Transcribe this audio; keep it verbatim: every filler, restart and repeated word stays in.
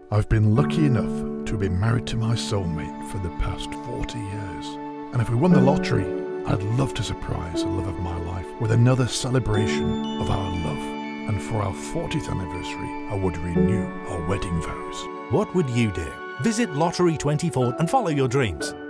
I've been lucky enough to be married to my soulmate for the past forty years. And if we won the lottery, I'd love to surprise the love of my life with another celebration of our love. And for our fortieth anniversary, I would renew our wedding vows. What would you do? Visit lottery twenty-four and follow your dreams.